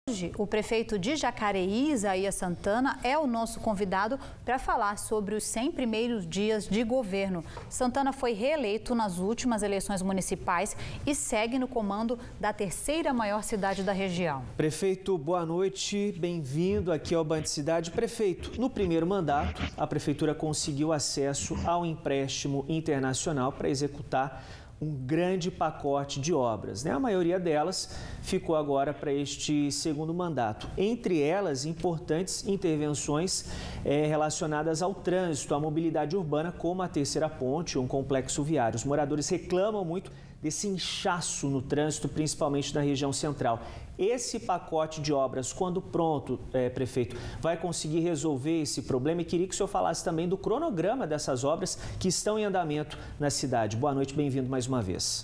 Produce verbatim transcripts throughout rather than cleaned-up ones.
Hoje, o prefeito de Jacareí, Isaías Santana, é o nosso convidado para falar sobre os cem primeiros dias de governo. Santana foi reeleito nas últimas eleições municipais e segue no comando da terceira maior cidade da região. Prefeito, boa noite, bem-vindo aqui ao Band Cidade. Prefeito, no primeiro mandato, a prefeitura conseguiu acesso ao empréstimo internacional para executar um grande pacote de obras, né? A maioria delas ficou agora para este segundo mandato. Entre elas, importantes intervenções é, relacionadas ao trânsito, à mobilidade urbana, como a Terceira Ponte, um complexo viário. Os moradores reclamam muito desse inchaço no trânsito, principalmente na região central. Esse pacote de obras, quando pronto, é, prefeito, vai conseguir resolver esse problema? E queria que o senhor falasse também do cronograma dessas obras que estão em andamento na cidade. Boa noite, bem-vindo mais uma vez.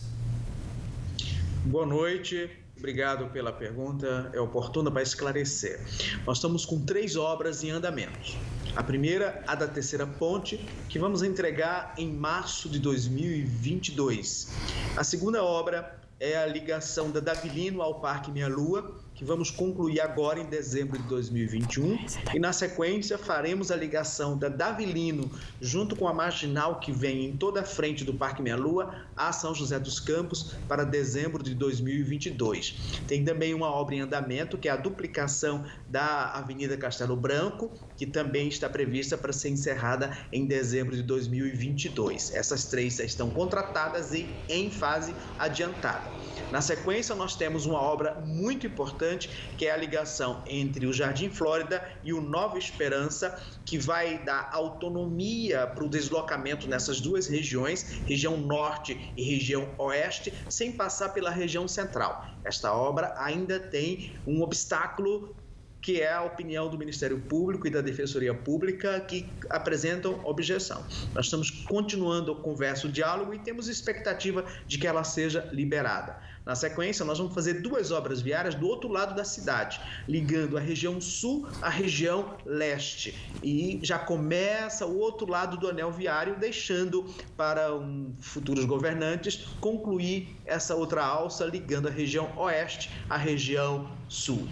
Boa noite, obrigado pela pergunta, é oportuna para esclarecer. Nós estamos com três obras em andamento. A primeira, a da Terceira Ponte, que vamos entregar em março de dois mil e vinte e dois. A segunda obra é a ligação da Davilino ao Parque Minha Lua, que vamos concluir agora em dezembro de dois mil e vinte e um. E na sequência faremos a ligação da Davilino junto com a marginal que vem em toda a frente do Parque Minha Lua a São José dos Campos para dezembro de dois mil e vinte e dois. Tem também uma obra em andamento que é a duplicação da Avenida Castelo Branco, que também está prevista para ser encerrada em dezembro de dois mil e vinte e dois. Essas três estão contratadas e em fase adiantada. Na sequência, nós temos uma obra muito importante, que é a ligação entre o Jardim Flórida e o Nova Esperança, que vai dar autonomia para o deslocamento nessas duas regiões, região norte e região oeste, sem passar pela região central. Esta obra ainda tem um obstáculo, que é a opinião do Ministério Público e da Defensoria Pública, que apresentam objeção. Nós estamos continuando a conversa, o diálogo, e temos expectativa de que ela seja liberada. Na sequência, nós vamos fazer duas obras viárias do outro lado da cidade, ligando a região sul à região leste. E já começa o outro lado do anel viário, deixando para um, futuros governantes concluir essa outra alça, ligando a região oeste à região sul.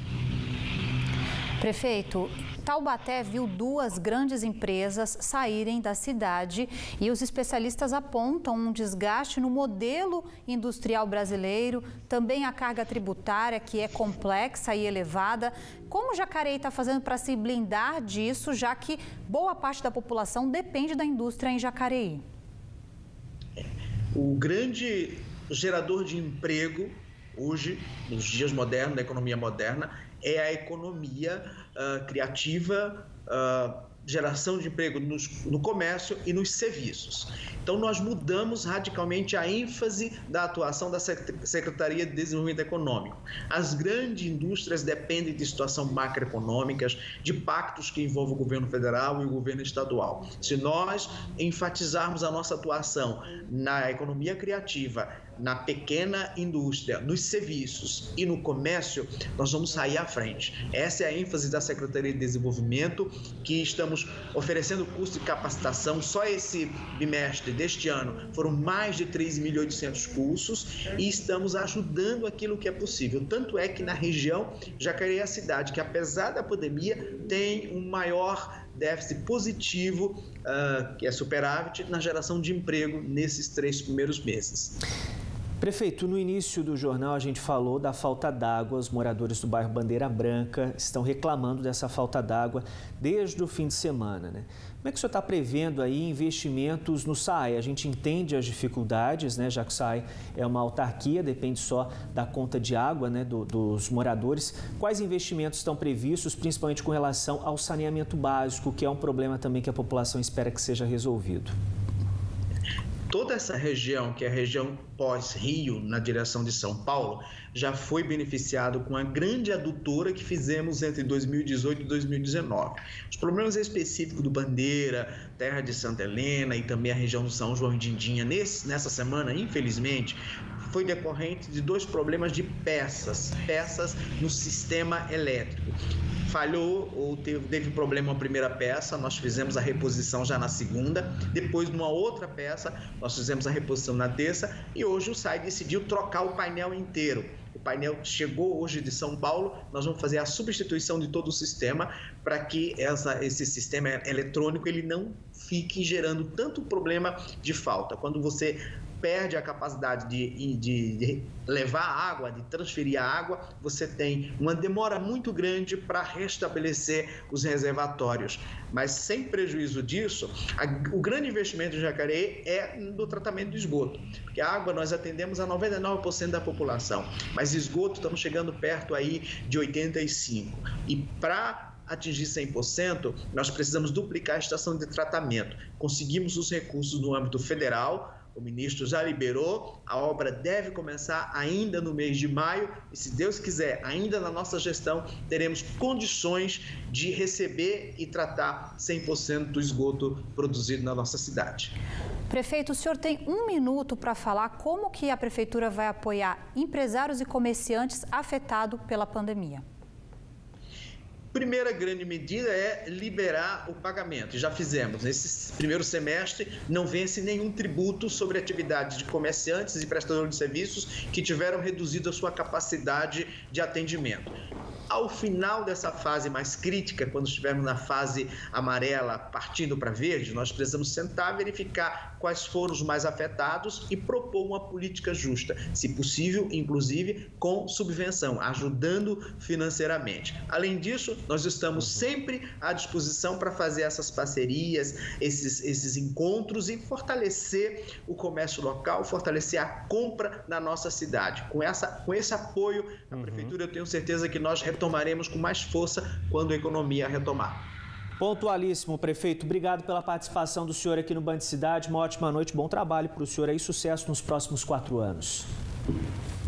Prefeito, Taubaté viu duas grandes empresas saírem da cidade e os especialistas apontam um desgaste no modelo industrial brasileiro, também a carga tributária, que é complexa e elevada. Como Jacareí está fazendo para se blindar disso, já que boa parte da população depende da indústria em Jacareí? O grande gerador de emprego hoje, nos dias modernos, da economia moderna, é a economia uh, criativa, uh, geração de emprego nos, no comércio e nos serviços. Então, nós mudamos radicalmente a ênfase da atuação da Secretaria de Desenvolvimento Econômico. As grandes indústrias dependem de situações macroeconômicas, de pactos que envolvem o governo federal e o governo estadual. Se nós enfatizarmos a nossa atuação na economia criativa, na pequena indústria, nos serviços e no comércio, nós vamos sair à frente. Essa é a ênfase da Secretaria de Desenvolvimento, que estamos oferecendo curso de capacitação. Só esse bimestre deste ano foram mais de três mil e oitocentos cursos e estamos ajudando aquilo que é possível. Tanto é que na região, Jacareí é a cidade que, apesar da pandemia, tem um maior déficit positivo, uh, que é superávit, na geração de emprego nesses três primeiros meses. Prefeito, no início do jornal a gente falou da falta d'água. Os moradores do bairro Bandeira Branca estão reclamando dessa falta d'água desde o fim de semana, né? Como é que o senhor está prevendo aí investimentos no S A I? A gente entende as dificuldades, né, já que o S A I é uma autarquia, depende só da conta de água, né, do, dos moradores. Quais investimentos estão previstos, principalmente com relação ao saneamento básico, que é um problema também que a população espera que seja resolvido? Toda essa região, que é a região pós-Rio, na direção de São Paulo, já foi beneficiado com a grande adutora que fizemos entre dois mil e dezoito e dois mil e dezenove. Os problemas específicos do Bandeira, Terra de Santa Helena e também a região do São João e Dindinha, nesse, nessa semana, infelizmente, foi decorrente de dois problemas de peças, peças no sistema elétrico. Falhou ou teve, teve problema uma primeira peça, nós fizemos a reposição já na segunda, depois numa outra peça nós fizemos a reposição na terça e hoje o S A I decidiu trocar o painel inteiro. O painel chegou hoje de São Paulo, nós vamos fazer a substituição de todo o sistema para que essa, esse sistema eletrônico ele não fique gerando tanto problema de falta. Quando você perde a capacidade de, de, de levar água, de transferir a água, você tem uma demora muito grande para restabelecer os reservatórios. Mas sem prejuízo disso, a, o grande investimento de Jacareí é no tratamento do esgoto. Porque a água nós atendemos a noventa e nove por cento da população, mas esgoto estamos chegando perto aí de oitenta e cinco por cento. E para atingir cem por cento, nós precisamos duplicar a estação de tratamento. Conseguimos os recursos no âmbito federal, o ministro já liberou, a obra deve começar ainda no mês de maio e, se Deus quiser, ainda na nossa gestão, teremos condições de receber e tratar cem por cento do esgoto produzido na nossa cidade. Prefeito, o senhor tem um minuto para falar como que a Prefeitura vai apoiar empresários e comerciantes afetados pela pandemia. Primeira grande medida é liberar o pagamento. Já fizemos. Nesse primeiro semestre, não vence nenhum tributo sobre atividades de comerciantes e prestadores de serviços que tiveram reduzido a sua capacidade de atendimento. Ao final dessa fase mais crítica, quando estivermos na fase amarela partindo para verde, nós precisamos sentar, verificar quais foram os mais afetados e propor uma política justa, se possível, inclusive com subvenção, ajudando financeiramente. Além disso, nós estamos sempre à disposição para fazer essas parcerias, esses, esses encontros e fortalecer o comércio local, fortalecer a compra na nossa cidade. Com, essa, com esse apoio da Prefeitura, eu tenho certeza que nós retomaremos com mais força quando a economia retomar. Pontualíssimo, prefeito. Obrigado pela participação do senhor aqui no Band Cidade. Uma ótima noite, bom trabalho para o senhor aí, sucesso nos próximos quatro anos.